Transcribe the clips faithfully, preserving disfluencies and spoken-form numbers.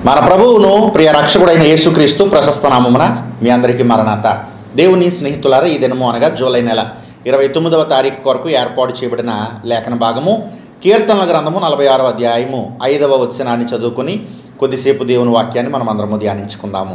మన ప్రభువును ప్రియ రక్షకుడైన యేసుక్రీస్తు ప్రశస్త నామమున మీ అందరికీ మరణాత. దేవుని స్నేహితులారా, ఈ దినము అనగా జూలై నెల ఇరవై తొమ్మిదవ తారీఖు కొరకు ఏర్పాటు చేయబడిన లేఖన భాగము కీర్తనల గ్రంథము నలభై ఆరవ అధ్యాయము ఐదవ వచనాన్ని చదువుకుని కొద్దిసేపు దేవుని వాక్యాన్ని మనం అందరము ధ్యానించుకుందాము.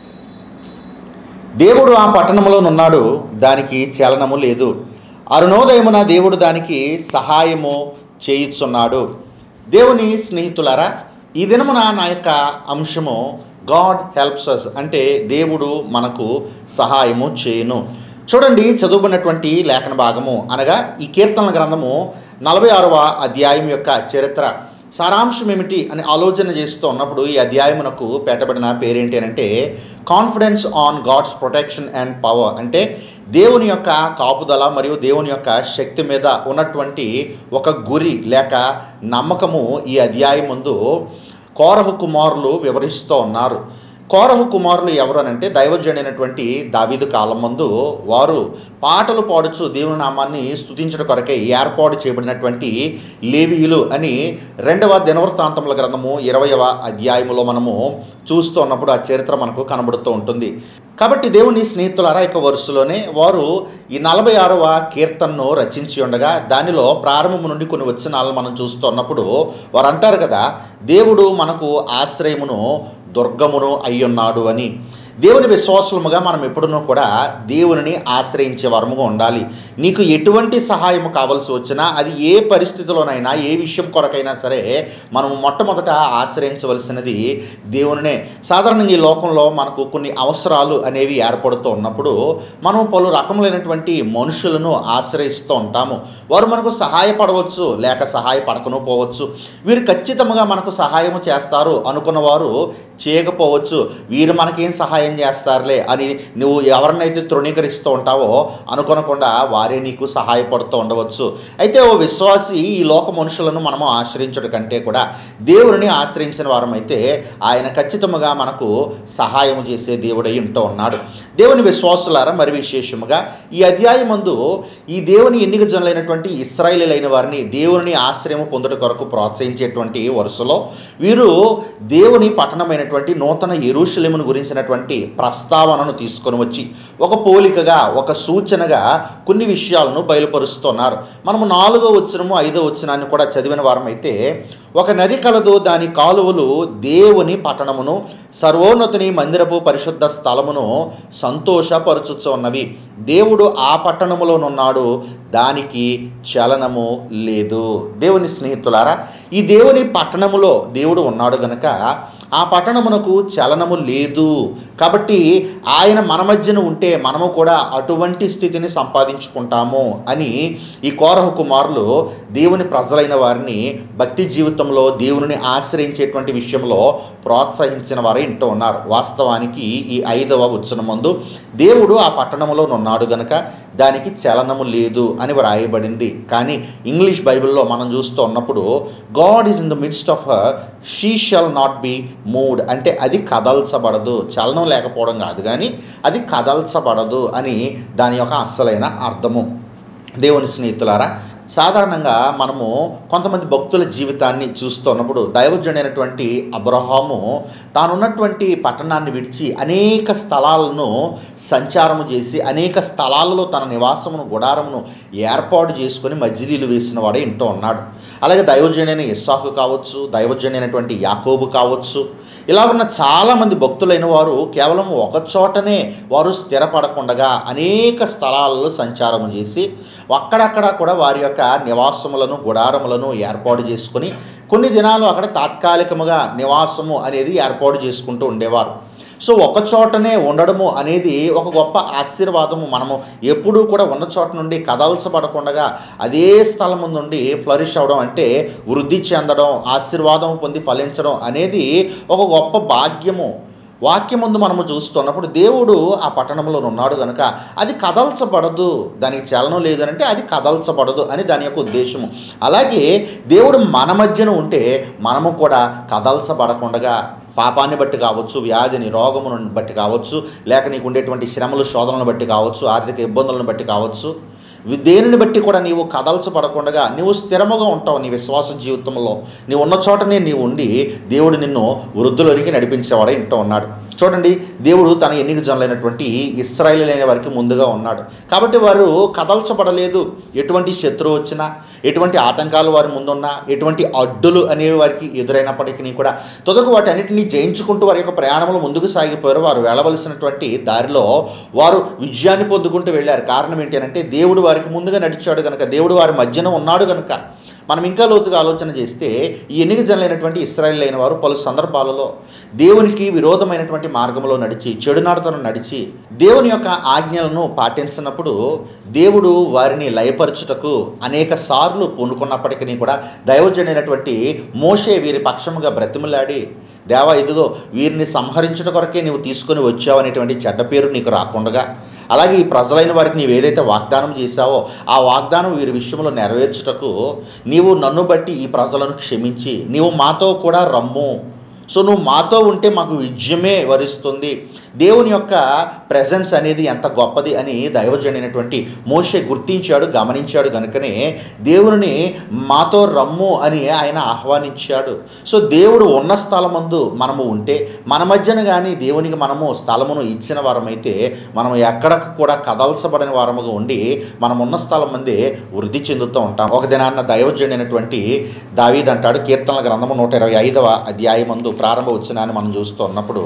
దేవుడు ఆ పట్టణములోనున్నాడు, దానికి చలనము లేదు. అరుణోదయమున దేవుడు దానికి సహాయము చేయుచున్నాడు. దేవుని స్నేహితులారా, ఈ దినమున నా యొక్క అంశము గాడ్ హెల్ప్స్ అస్, అంటే దేవుడు మనకు సహాయము చేయును. చూడండి, చదువుకున్నటువంటి లేఖన భాగము అనగా ఈ కీర్తనల గ్రంథము నలభై ఆరవ అధ్యాయం యొక్క చరిత్ర సారాంశం ఏమిటి అని ఆలోచన చేస్తూ ఉన్నప్పుడు ఈ అధ్యాయమునకు పెట్టబడిన పేరేంటి అంటే confidence on God's protection and power. అంటే దేవుని యొక్క కాపుదల మరియు దేవుని యొక్క శక్తి మీద ఉన్నటువంటి ఒక గురి లేక నమ్మకము ఈ అధ్యాయం ముందు కోరహు కుమారులు వివరిస్తూ ఉన్నారు. కోరహు కుమారులు ఎవరు అనంటే దైవజనుడైనటువంటి దావీదు కాలం ముందు వారు పాటలు పాడుచు దేవుని నామాన్ని స్తుతించడం కొరకే ఏర్పాటు చేయబడినటువంటి లేవీయులు అని రెండవ దినవృత్తాంతముల గ్రంథము ఇరవైవ అధ్యాయములో మనము చూస్తూ ఉన్నప్పుడు ఆ చరిత్ర మనకు కనబడుతూ ఉంటుంది. కాబట్టి దేవుని స్నేహితులారా, యొక్క వరుసలోనే వారు ఈ నలభై ఆరవ కీర్తనను రచించి ఉండగా దానిలో ప్రారంభము నుండి కొన్ని వచనాలను మనం చూస్తూ ఉన్నప్పుడు వారు అంటారు కదా, దేవుడు మనకు ఆశ్రయమును దుర్గమును అయ్యున్నాడు అని. దేవుని విశ్వాసముగా మనం ఎప్పుడునూ కూడా దేవునిని ఆశ్రయించే వరముగా ఉండాలి. నీకు ఎటువంటి సహాయం కావాల్సి వచ్చినా అది ఏ పరిస్థితిలోనైనా ఏ విషయం కొరకైనా సరే మనం మొట్టమొదట ఆశ్రయించవలసినది దేవునినే. సాధారణంగా ఈ లోకంలో మనకు కొన్ని అవసరాలు అనేవి ఏర్పడుతూ ఉన్నప్పుడు మనం పలు రకములైనటువంటి మనుషులను ఆశ్రయిస్తూ ఉంటాము. వారు మనకు సహాయపడవచ్చు లేక సహాయపడకను పోవచ్చు. వీరు ఖచ్చితంగా మనకు సహాయం చేస్తారు అనుకున్న వారు చేయకపోవచ్చు. వీరు మనకేం సహాయం చేస్తారులే అని నువ్వు ఎవరినైతే తృణీకరిస్తూ ఉంటావో అనుకోనకుండా వారే నీకు సహాయపడుతూ ఉండవచ్చు. అయితే ఓ విశ్వాసి ఈ లోక మనుషులను మనము ఆశ్రయించడం కంటే కూడా దేవుడిని ఆశ్రయించిన వారమైతే ఆయన ఖచ్చితంగా మనకు సహాయం చేసే దేవుడై ఉంటూ ఉన్నాడు. దేవుని విశ్వాసులారా, మరి విశేషముగా ఈ అధ్యాయం ముందు ఈ దేవుని ఎన్నిక జనులైనటువంటి ఇశ్రాయేలీయులైన వారిని దేవుని ఆశ్రయం పొందుట కొరకు ప్రోత్సహించేటువంటి వరుసలో వీరు దేవుని పట్టణమైనటువంటి నూతన యెరూషలేమును గురించినటువంటి ప్రస్తావనను తీసుకొని వచ్చి ఒక పోలికగా ఒక సూచనగా కొన్ని విషయాలను బయలుపరుస్తున్నారు. మనము నాలుగో వచనము ఐదో వచనాన్ని కూడా చదివిన వారమైతే, ఒక నది కలదు, దాని కాలువలు దేవుని పట్టణమును సర్వోన్నతుని మందిరపు పరిశుద్ధ స్థలమును సంతోషపరచుచున్నవి. దేవుడు ఆ పట్టణములోనున్నాడు, దానికి చలనము లేదు. దేవుని స్నేహితులారా, ఈ దేవుని పట్టణములో దేవుడు ఉన్నాడు గనక ఆ పట్టణమునకు చలనము లేదు. కాబట్టి ఆయన మన మధ్యన ఉంటే మనము కూడా అటువంటి స్థితిని సంపాదించుకుంటాము అని ఈ కోరహు కుమారులు దేవుని ప్రజలైన వారిని భక్తి జీవితంలో దేవుని ఆశ్రయించేటువంటి విషయంలో ప్రోత్సహించిన వారే ఇంటూ ఉన్నారు. వాస్తవానికి ఈ ఐదవ వచనం ముందు దేవుడు ఆ పట్టణంలో ఉన్నాడు గనక దానికి చలనము లేదు అని వ్రాయబడింది. కానీ ఇంగ్లీష్ బైబిల్లో మనం చూస్తూ ఉన్నప్పుడు God is in the midst of her, she shall not be moved, అంటే అది కదల్చబడదు. చలనం లేకపోవడం కాదు, కానీ అది కదల్చబడదు అని దాని యొక్క అస్సలైన అర్థము. దేవుని స్నేహితులారా, సాధారణంగా మనము కొంతమంది భక్తుల జీవితాన్ని చూస్తున్నప్పుడు దైవజనుడైనటువంటి అబ్రహాము తానున్నటువంటి పట్టణాన్ని విడిచి అనేక స్థలాలను సంచారము చేసి అనేక స్థలాలలో తన నివాసమును గుడారమును ఏర్పాటు చేసుకొని మజిలీలు వేసిన వాడే ఇంటూ ఉన్నాడు. అలాగే దైవజనుడైన ఇస్సాకు కావచ్చు, దైవజనుడైనటువంటి యాకోబు కావచ్చు, ఇలా ఉన్న చాలామంది భక్తులైన వారు కేవలం ఒక చోటనే వారు స్థిరపడకుండగా అనేక స్థలాలలో సంచారము చేసి అక్కడక్కడ కూడా వారి యొక్క నివాసములను గుడారములను ఏర్పాటు చేసుకొని కొన్ని దినాలు అక్కడ తాత్కాలికముగా నివాసము అనేది ఏర్పాటు చేసుకుంటూ ఉండేవారు. సో ఒక చోటనే ఉండడము అనేది ఒక గొప్ప ఆశీర్వాదము. మనము ఎప్పుడూ కూడా ఉన్న చోట నుండి కదల్చబడకుండా అదే స్థలం నుండి ఫ్లరిష్ అవ్వడం, అంటే వృద్ధి చెందడం, ఆశీర్వాదం పొంది ఫలించడం అనేది ఒక గొప్ప భాగ్యము. వాక్యం ముందు మనము చూస్తున్నప్పుడు దేవుడు ఆ పట్టణంలో ఉన్నాడు కనుక అది కదల్చబడదు, దానికి చలనం లేదనంటే అది కదల్చబడదు అని దాని యొక్క ఉద్దేశము. అలాగే దేవుడు మన మధ్యన ఉంటే మనము కూడా కదల్చబడకుండా పాపాన్ని బట్టి కావచ్చు, వ్యాధిని రోగమును బట్టి కావచ్చు, లేక నీకు ఉండేటువంటి శ్రమలు శోధనలను బట్టి కావచ్చు, ఆర్థిక ఇబ్బందులను బట్టి కావచ్చు, దేనిని బట్టి కూడా నీవు కదల్చబడకుండా నీవు స్థిరముగా ఉంటావు. నీ విశ్వాస జీవితంలో నీవు ఉన్న చోటనే నీవు ఉండి దేవుడు నిన్ను వృద్ధులకి నడిపించేవాడే ఇంటూ ఉన్నాడు. చూడండి, దేవుడు తన ఎన్నిక జనులైనటువంటి ఇశ్రాయేలీయులైన వారికి ముందుగా ఉన్నాడు కాబట్టి వారు కదల్చబడలేదు. ఎటువంటి శత్రువు వచ్చినా, ఎటువంటి ఆటంకాలు వారి ముందున్నా, ఎటువంటి అడ్డులు అనేవి వారికి ఎదురైనప్పటికీ కూడా తుదకు వాటి అన్నింటినీ జయించుకుంటూ వారి యొక్క ప్రయాణంలో ముందుకు సాగిపోయారు. వారు వెళ్ళవలసినటువంటి దారిలో వారు విజయాన్ని పొందుకుంటూ వెళ్ళారు. కారణం ఏంటి అంటే దేవుడు వారికి ముందుగా నడిచాడు కనుక, దేవుడు వారి మధ్యన ఉన్నాడు కనుక. మనం ఇంకా లోతుగా ఆలోచన చేస్తే ఈ ఎన్నిక జనులైనటువంటి ఇశ్రాయేలీయులైన వారు పలు సందర్భాలలో దేవునికి విరోధమైనటువంటి మార్గంలో నడిచి, చెడు నడతను నడిచి, దేవుని యొక్క ఆజ్ఞలను పాటించినప్పుడు దేవుడు వారిని లయపరచుటకు అనేక సార్లు పూనుకున్నప్పటికీ కూడా దైవజనుడైనటువంటి మోషే వీరి పక్షముగా బ్రతిమలాడి, దేవా ఇదిగో వీరిని సంహరించుట కొరకే నీవు తీసుకొని వచ్చావు అనేటువంటి చెడ్డ పేరు నీకు రాకుండా, అలాగే ఈ ప్రజలైన వారికి నీవు ఏదైతే వాగ్దానం చేశావో ఆ వాగ్దానం వీరి విషయంలో నెరవేర్చుటకు నీవు నన్ను బట్టి ఈ ప్రజలను క్షమించి నీవు మాతో కూడా రమ్ము. సో నువ్వు మాతో ఉంటే మాకు విజయమే వరిస్తుంది. దేవుని యొక్క ప్రెజెన్స్ అనేది ఎంత గొప్పది అని దైవజనుడైనటువంటి మోషే గుర్తించాడు, గమనించాడు కనుకనే దేవుని మాతో రమ్ము అని ఆయన ఆహ్వానించాడు. సో దేవుడు ఉన్న స్థలమందు మనము ఉంటే, మన మధ్యన కానీ దేవునికి మనము స్థలమును ఇచ్చిన వారమైతే మనం ఎక్కడకు కూడా కదల్చబడిన వారముగా ఉండి మనం ఉన్న స్థలం మందే వృద్ధి చెందుతూ ఉంటాం. ఒక దినాన్న దైవజనుడైనటువంటి దావీదు అంటాడు, కీర్తనల గ్రంథము నూట ఇరవై ఐదవ అధ్యాయమందు ప్రారంభ వచనాన్ని మనం చూస్తూ ఉన్నప్పుడు,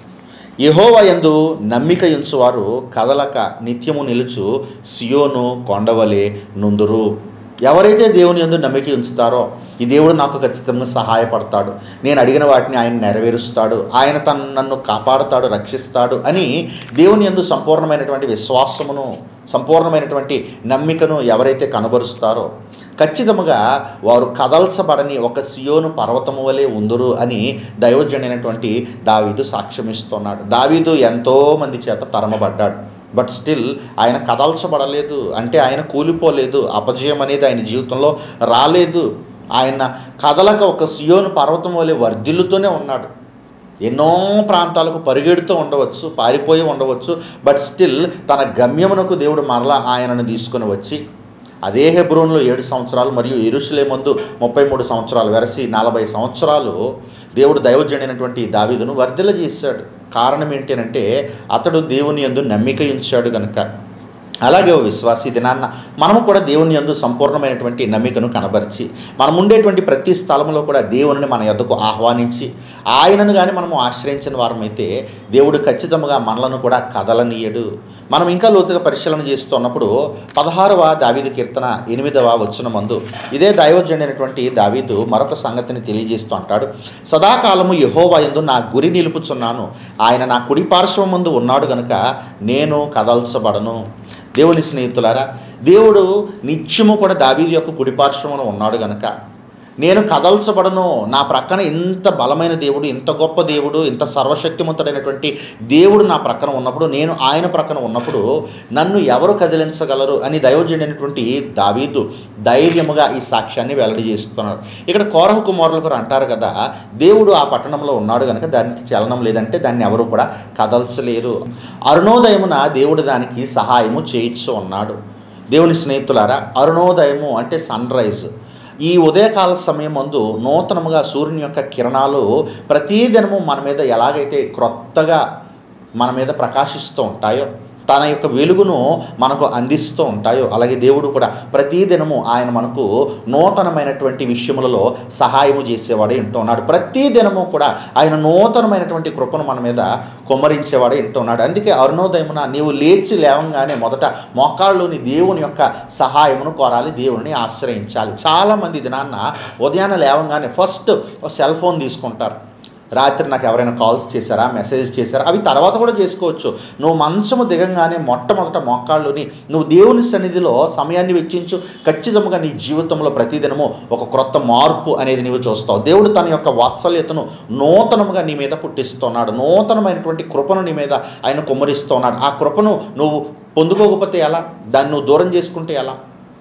యెహోవా యందు నమ్మిక ఉంచువారు కదలక నిత్యము నిలుచు సియోను కొండవలే నుందురు. ఎవరైతే దేవుని యందు నమ్మిక ఉంచుతారో ఈ దేవుడు నాకు ఖచ్చితంగా సహాయపడతాడు, నేను అడిగిన వాటిని ఆయన నెరవేరుస్తాడు, ఆయన తను నన్ను కాపాడుతాడు, రక్షిస్తాడు అని దేవుని యందు సంపూర్ణమైనటువంటి విశ్వాసమును, సంపూర్ణమైనటువంటి నమ్మికను ఎవరైతే కనబరుస్తారో ఖచ్చితంగా వారు కదల్చబడని ఒక సియోను పర్వతము వలె ఉందురు అని దైవజనుడైనటువంటి దావీదు సాక్ష్యమిస్తున్నాడు. దావీదు ఎంతోమంది చేత తరమబడ్డాడు, బట్ స్టిల్ ఆయన కదల్చబడలేదు. అంటే ఆయన కూలిపోలేదు, అపజయం అనేది ఆయన జీవితంలో రాలేదు. ఆయన కదలక ఒక సియోను పర్వతం వలె వర్ధిల్లుతూనే ఉన్నాడు. ఎన్నో ప్రాంతాలకు పరిగెడుతూ ఉండవచ్చు, పారిపోయి ఉండవచ్చు, బట్ స్టిల్ తన గమ్యమునకు దేవుడు మరలా ఆయనను తీసుకొని వచ్చి అదే హెబ్రోన్లో ఏడు సంవత్సరాలు మరియు యెరూషలేమందు ముప్పై మూడు సంవత్సరాలు వెరసి నలభై సంవత్సరాలు దేవుడు దైవజనుడైనటువంటి దావీదును వర్ధిల్ల చేశాడు. కారణం ఏంటంటే అతడు దేవుని యందు నమ్మిక ఉంచాడు కనుక. అలాగే ఓ విశ్వాసి దినాన్న మనము కూడా దేవుని యందు సంపూర్ణమైనటువంటి నమ్మికను కనబరిచి మనం ఉండేటువంటి ప్రతి స్థలంలో కూడా దేవుని మన యొద్దకు ఆహ్వానించి ఆయనను కానీ మనము ఆశ్రయించిన వారమైతే దేవుడు ఖచ్చితంగా మనలను కూడా కదలనీయడు. మనం ఇంకా లోతుగా పరిశీలన చేస్తున్నప్పుడు పదహారవ దావీదు కీర్తన ఎనిమిదవ వచనమందు ఇదే దైవజనుడైనటువంటి దావీదు మరొక సంగతిని తెలియజేస్తూ అంటాడు, సదాకాలము యెహోవా యందు నా గురి నిలుపుచున్నాను, ఆయన నా కుడి పార్శ్వం ముందు ఉన్నాడు గనుక నేను కదల్చబడను. దేవుని స్నేహితులారా, దేవుడు నిత్యము కూడా దావీదు యొక్క కుడిపార్శ్వమున ఉన్నాడు గనుక నేను కదల్చబడను. నా ప్రక్కన ఇంత బలమైన దేవుడు, ఇంత గొప్ప దేవుడు, ఇంత సర్వశక్తిమంతుడైనటువంటి దేవుడు నా ప్రక్కన ఉన్నప్పుడు, నేను ఆయన ప్రక్కన ఉన్నప్పుడు నన్ను ఎవరు కదిలించగలరు అని దైవజనుడైనటువంటి దావీదు ధైర్యముగా ఈ సాక్ష్యాన్ని వెల్లడి చేస్తున్నాడు. ఇక్కడ కోరహు కుమారులకు అంటారు కదా, దేవుడు ఆ పట్టణంలో ఉన్నాడు కనుక దానికి చలనం లేదంటే దాన్ని ఎవరు కూడా కదల్చలేరు. అరుణోదయమున దేవుడు దానికి సహాయము చేయించు ఉన్నాడు. దేవుని స్నేహితులారా, అరుణోదయము అంటే సన్ రైజ్. ఈ ఉదయకాల సమయం ముందు నూతనముగా సూర్యుని యొక్క కిరణాలు ప్రతిదినము మన మీద ఎలాగైతే క్రొత్తగా మన మీద ప్రకాశిస్తూ ఉంటాయో, తన యొక్క వెలుగును మనకు అందిస్తూ ఉంటాయో, అలాగే దేవుడు కూడా ప్రతిదినము ఆయన మనకు నూతనమైనటువంటి విషయములలో సహాయము చేసేవాడే ఉంటున్నాడు. ప్రతిదినము కూడా ఆయన నూతనమైనటువంటి కృపను మన మీద కుమ్మరించేవాడే ఉంటున్నాడు. అందుకే అరుణోదయమున నీవు లేచి లేవంగానే మొదట మోకాళ్ళలోని దేవుని యొక్క సహాయమును కోరాలి, దేవుని ఆశ్రయించాలి. చాలామంది దినాన్న ఉదయాన్నే లేవంగానే ఫస్ట్ సెల్ ఫోన్ తీసుకుంటారు. రాత్రి నాకు ఎవరైనా కాల్స్ చేశారా, మెసేజ్ చేశారా, అవి తర్వాత కూడా చేసుకోవచ్చు. నువ్వు మంచము దిగంగానే మొట్టమొదట మోకాళ్ళుని నువ్వు దేవుని సన్నిధిలో సమయాన్ని వెచ్చించు. ఖచ్చితంగా నీ జీవితంలో ప్రతిదినము ఒక క్రొత్త మార్పు అనేది నీవు చూస్తావు. దేవుడు తన యొక్క వాత్సల్యతను నూతనముగా నీ మీద పుట్టిస్తున్నాడు. నూతనమైనటువంటి కృపను నీ మీద ఆయన కుమ్మరిస్తున్నాడు. ఆ కృపను నువ్వు పొందుకోకపోతే ఎలా, దాన్ని నువ్వు దూరం చేసుకుంటే ఎలా?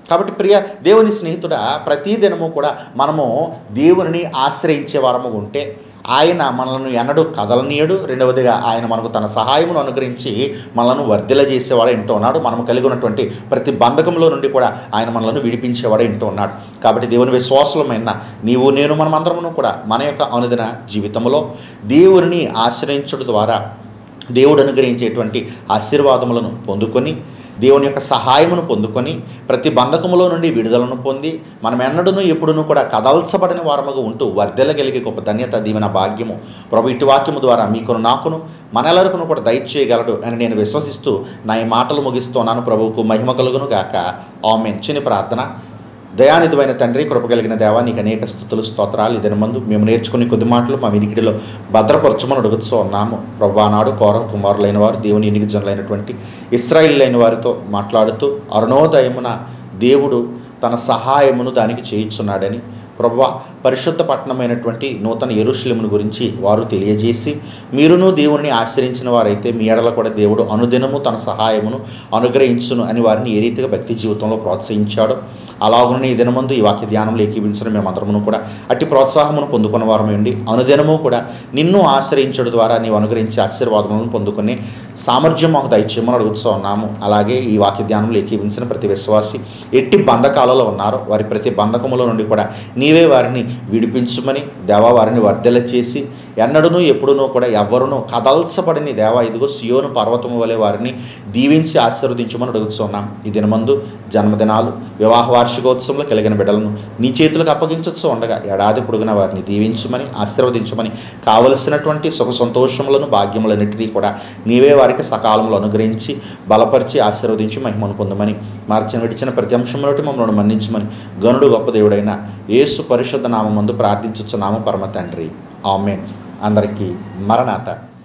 కాబట్టి ప్రియ దేవుని స్నేహితుడా, ప్రతి దినము కూడా మనము దేవునిని ఆశ్రయించే వారము ఉంటే ఆయన మనల్ని ఎన్నడూ కదలనీయడు. రెండవదిగా ఆయన మనకు తన సహాయమును అనుగ్రహించి మనలను వర్ధిల చేసేవాడు ఇంటూ ఉన్నాడు. మనం కలిగి ఉన్నటువంటి ప్రతి బంధకంలో నుండి కూడా ఆయన మనలను విడిపించేవాడు ఇంటూ ఉన్నాడు. కాబట్టి దేవుని విశ్వాసమైన నీవు నేను మనమందరమును కూడా మన యొక్క అనుదిన జీవితంలో దేవుని ఆశ్రయించడం ద్వారా దేవుడు అనుగ్రహించేటువంటి ఆశీర్వాదములను పొందుకొని దేవుని యొక్క సహాయమును పొందుకొని ప్రతి బంధకములో నుండి విడుదలను పొంది మనం ఎన్నడూనూ ఎప్పుడునూ కూడా కదల్చబడిన వారముగా ఉంటూ వర్ధెలగలిగే గొప్ప ధన్యత, దీవెన, భాగ్యము ప్రభు ఇటు వాక్యము ద్వారా మీకును నాకును మనెల్లరికును కూడా దయచేయగలడు అని నేను విశ్వసిస్తూ నా ఈ మాటలు ముగిస్తున్నాను. ప్రభువుకు మహిమ కలుగును గాక. ఆమేన్. చిన్న ప్రార్థన. దయానిధువైన తండ్రి, కృపగలిగిన దేవా, నీకు అనేక స్తుతులు, స్తోత్రాలు. ఇదని ముందు మేము నేర్చుకునే కొద్ది మాటలు మా వినికిడిలో భద్రపరచమని అడుగుతూ ఉన్నాము. ప్రభు ఆనాడు కోరహ కుమారులైన వారు దేవుని ఎన్నిక జనులైనటువంటి ఇశ్రాయేలీయులైన వారితో మాట్లాడుతూ అరుణోదయమున దేవుడు తన సహాయమును దానికి చేయించున్నాడని, ప్రభువ పరిశుద్ధ పట్టణమైనటువంటి నూతన యెరూషలేమును గురించి వారు తెలియజేసి, మీరును దేవుని ఆశ్రయించిన వారైతే మీ ఎడల కూడా దేవుడు అనుదినము తన సహాయమును అనుగ్రహించును అని వారిని ఏ రీతిగా భక్తి జీవితంలో ప్రోత్సహించాడో అలాగనే ఈ దినమందు ఈ వాక్య ధ్యానంలో ఏకీవించడం మేమందరమును కూడా అట్టి ప్రోత్సాహమును పొందుకున్న వారమేండి. అనుదినము కూడా నిన్ను ఆశ్రయించడం ద్వారా నీవు అనుగ్రహించే ఆశీర్వాదములను పొందుకునే సామర్థ్యం మాకు దయచేయమని అడుగుతూ ఉన్నాము. అలాగే ఈ వాక్య ధ్యానంలో ఏకీవించిన ప్రతి విశ్వాసి ఎట్టి బంధకాలలో ఉన్నారో వారి ప్రతి బంధకములో నుండి కూడా నీవే వారిని విడిపించుమని దేవా, వారిని వర్ధెల చేసి ఎన్నడూనూ ఎప్పుడునూ కూడా ఎవరునూ కదల్చబడిన దేవా, ఇదిగో సియోను పర్వతము వలె వారిని దీవించి ఆశీర్వదించమని అడుగుతున్నాం. ఈ దినమందు జన్మదినాలు, వివాహ వార్షికోత్సవంలో కలిగిన బిడ్డలను నీ చేతులకు అప్పగించచ్చు ఉండగా ఏడాది పొడుగున వారిని దీవించమని ఆశీర్వదించమని, కావలసినటువంటి సుఖ సంతోషములను భాగ్యములన్నిటినీ కూడా నీవే వారికి సకాలంలో అనుగ్రహించి బలపరిచి ఆశీర్వదించి మహిమను పొందమని, మార్చిన విడిచిన ప్రతి అంశంలోటి మమ్మల్ని మన్నించమని గనుడు గొప్ప దేవుడైన యేసు పరిశుద్ధ నామమందు ప్రార్థించుచున్నాము పరమ తండ్రి. ఆమేన్. అందరికీ మరణాత.